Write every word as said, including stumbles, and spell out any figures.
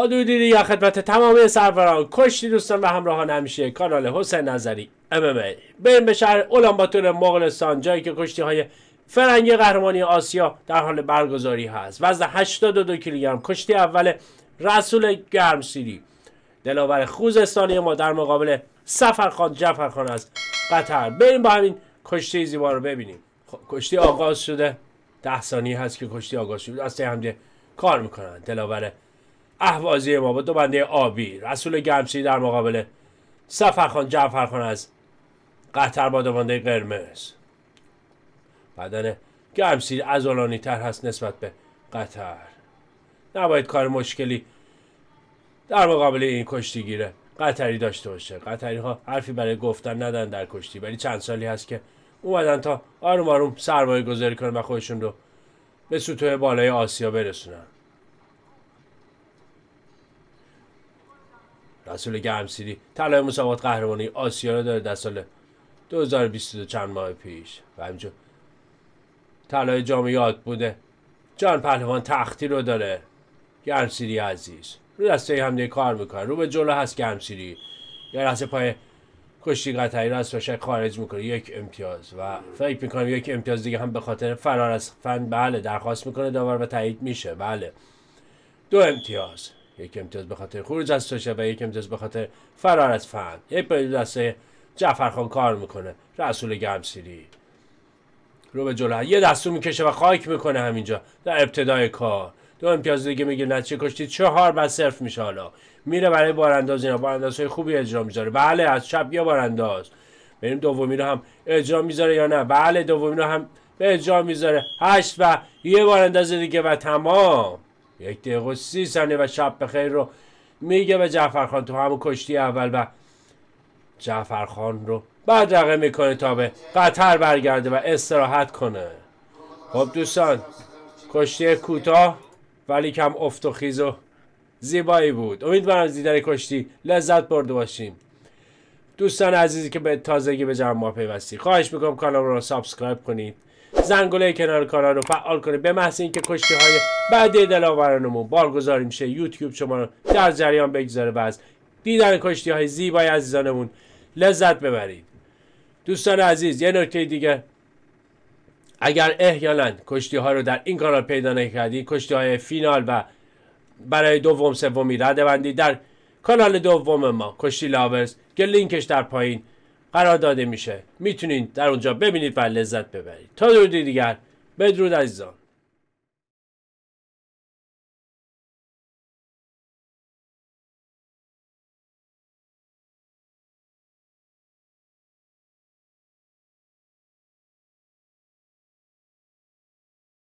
درودی دیگر خدمت تمام سروران کشتی دوستان و همراهان همیشه کانال حسین نظری ام ام ای. بریم به شهر اولانباتور مغولستان، جایی که کشتی های فرنگی قهرمانی آسیا در حال برگزاری هست. وزن هشتاد و دو کیلوگرم، کشتی اول رسول گرمسیری، دلاور خوزستانی ما در مقابل سفرخان جعفرخان از قطر. بریم با همین کشتی زیبا رو ببینیم. خب کشتی آغاز شده، ده ثانیه هست که کشتی آغاز شده. دسته همده کار میکنن. دلاور اهوازی ما با دو بنده آبی، رسول گرمسیری در مقابل سفرخان جعفرخان از قطر با دو بنده قرمز. بدن گرمسیری عضلانی تر هست نسبت به قطر. نباید کار مشکلی در مقابل این کشتیگیر قطری داشته باشه. قطری ها حرفی برای گفتن ندارن در کشتی، ولی چند سالی هست که اومدن تا آروم آروم سرمایه گذاری کنن و خودشون رو به سطوح بالای آسیا برسونن. رسول گرمسیری طلای مسابقات قهرمانی آسیا رو داره در سال دو هزار و بیست و دو، چند ماه پیش، و همینجور طلای جام یاد بوده جان پهلوان تختی رو داره. گرمسیری عزیز رو دسته همدیگه کار میکنه. رو به جلو هست گرمسیری، یه لحظه پای کشتی قطری رو از فشار خارج میکنه. یک امتیاز و فکر میکنم یک امتیاز دیگه هم به خاطر فرار از فن بله درخواست میکنه داور و تایید میشه. بله دو امتیاز، یک امتیاز به خاطر خروج از توشه و یک امتیاز به خاطر فرار از فن. یک پای دسته جعفرخان کار میکنه. رسول گرمسیری رو به جلو یه دستو میکشه و خاک میکنه همینجا در ابتدای کار. دو امتیاز دیگه میگیره. نتیجه کشتی چهار بر صفر میشه. حالا میره برای بارانداز. اینا باراندازهای خوبی اجرا میذاره. بله از چپ یا بارانداز. بریم دومی رو هم اجرا میذاره یا نه. بله دومی رو هم به اجرا میذاره. هشت و یه بارانداز دیگه و تمام. یک دقیقه و سی ثانیه و شب بخیر رو میگه به جعفرخان تو همون کشتی اول و جعفرخان رو بدرقه میکنه تا به قطر برگرده و استراحت کنه. خب دوستان کشتی کوتاه ولی کم افت و خیز و زیبایی بود. امیدوارم از دیدن کشتی لذت برده باشیم. دوستان عزیزی که به تازگی به جمع ما پیوستی، خواهش میکنم کانال رو سابسکرایب کنید، زنگوله کنار کانال رو فعال کنید. به محض اینکه کشتی های بعدی دلاورانمون بارگذاری میشه، یوتیوب شما رو در جریان بگذاره و از دیدن کشتی های زیبای عزیزانمون لذت ببرید. دوستان عزیز یه نکته دیگه، اگر احیانا کشتی ها رو در این کانال پیدا نکردید، کشتی های فینال و برای دوم سومی رده بندی در کانال دوم ما کشتی لاورز که لینکش در پایین قرار داده میشه، میتونید در اونجا ببینید و لذت ببرید. تا درودی دیگر، بدرود عزیزان.